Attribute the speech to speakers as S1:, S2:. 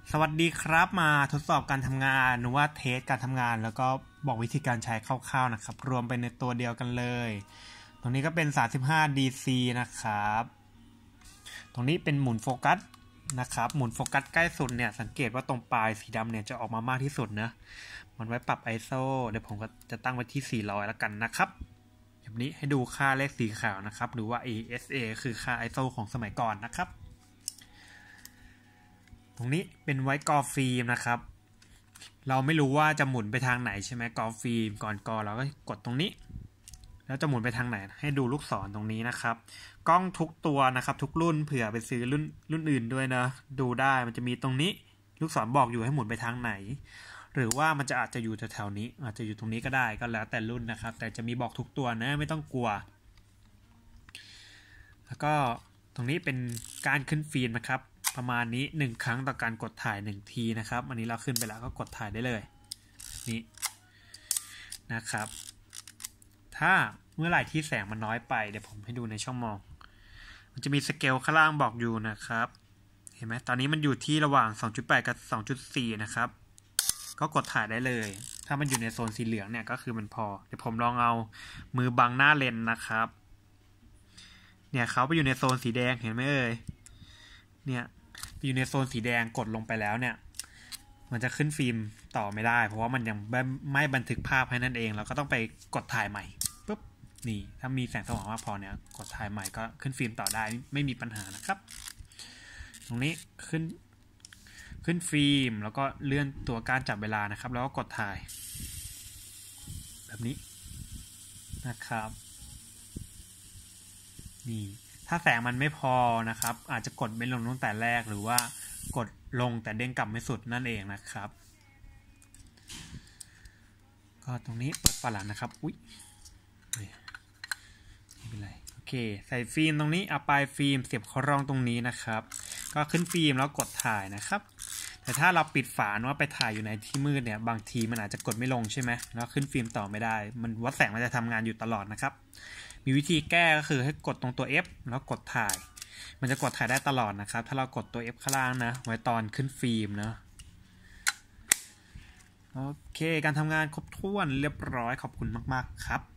S1: สวัสดีครับมาทดสอบการทำงานหรือว่าเทสการทำงานแล้วก็บอกวิธีการใช้คร่าวๆนะครับรวมไปในตัวเดียวกันเลยตรงนี้ก็เป็น35 DC นะครับตรงนี้เป็นหมุนโฟกัสนะครับหมุนโฟกัสใกล้สุดเนี่ยสังเกตว่าตรงปลายสีดำเนี่ยจะออกมามากที่สุดนะมันไว้ปรับ ISO เดี๋ยวผมก็จะตั้งไว้ที่400แล้วกันนะครับแบบนี้ให้ดูค่าเลขสีขาวนะครับหรือว่า ASA คือค่า ISO ของสมัยก่อนนะครับตรงนี้เป็นไว้กอฟิล์มนะครับเราไม่รู้ว่าจะหมุนไปทางไหนใช่ไหมกอฟิล์มก่อนกอเราก็กดตรงนี้แล้วจะหมุนไปทางไหนให้ดูลูกศรตรงนี้นะครับกล้องทุกตัวนะครับทุกรุ่นเผื่อไปซื้อรุ่นอื่นด้วยนะดูได้มันจะมีตรงนี้ลูกศรบอกอยู่ให้หมุนไปทางไหนหรือว่ามันจะอาจจะอยู่แถวๆนี้อาจจะอยู่ตรงนี้ก็ได้ก็แล้วแต่รุ่นนะครับแต่จะมีบอกทุกตัวนะไม่ต้องกลัวแล้วก็ตรงนี้เป็นการขึ้นฟิล์มนะครับประมาณนี้1ครั้งต่อการกดถ่าย1ทีนะครับอันนี้เราขึ้นไปแล้วก็กดถ่ายได้เลยนี่นะครับถ้าเมื่อไหร่ที่แสงมันน้อยไปเดี๋ยวผมให้ดูในช่องมองมันจะมีสเกลข้างล่างบอกอยู่นะครับเห็นไหมตอนนี้มันอยู่ที่ระหว่าง 2.8 กับ 2.4 นะครับก็กดถ่ายได้เลยถ้ามันอยู่ในโซนสีเหลืองเนี่ยก็คือมันพอเดี๋ยวผมลองเอามือบังหน้าเลนนะครับเนี่ยเขาไปอยู่ในโซนสีแดงเห็นไหมเอ่ยเนี่ยอยู่ในโซนสีแดงกดลงไปแล้วเนี่ยมันจะขึ้นฟิล์มต่อไม่ได้เพราะว่ามันยังไม่บันทึกภาพให้นั่นเองเราก็ต้องไปกดถ่ายใหม่ปุ๊บนี่ถ้ามีแสงสว่างมากพอเนี่ยกดถ่ายใหม่ก็ขึ้นฟิล์มต่อได้ไม่มีปัญหานะครับตรงนี้ขึ้นฟิล์มแล้วก็เลื่อนตัวการจับเวลานะครับแล้วก็กดถ่ายแบบนี้นะครับนี่ถ้าแสงมันไม่พอนะครับอาจจะกดไม่ลงตั้งแต่แรกหรือว่ากดลงแต่เด้งกลับไม่สุดนั่นเองนะครับก็ตรงนี้เปิดฝาหลังนะครับอุ๊ยไม่เป็นไรโอเคใส่ฟิล์มตรงนี้เอาปลายฟิล์มเสียบเข้าร่องตรงนี้นะครับก็ขึ้นฟิล์มแล้วกดถ่ายนะครับแต่ถ้าเราปิดฝาว่าไปถ่ายอยู่ในที่มืดเนี่ยบางทีมันอาจจะกดไม่ลงใช่ไหมแล้วขึ้นฟิล์มต่อไม่ได้มันวัดแสงมันจะทำงานอยู่ตลอดนะครับมีวิธีแก้ก็คือให้กดตรงตัว F แล้วกดถ่ายมันจะกดถ่ายได้ตลอดนะครับถ้าเรากดตัว F ข้างล่างนะไว้ตอนขึ้นฟิล์มนะโอเคการทำงานครบถ้วนเรียบร้อยขอบคุณมากๆครับ